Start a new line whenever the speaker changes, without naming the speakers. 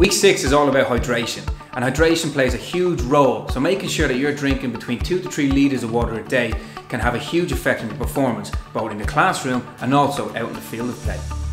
Week 6 is all about hydration, and hydration plays a huge role, so making sure that you're drinking between 2 to 3 litres of water a day can have a huge effect on your performance, both in the classroom and also out in the field of play.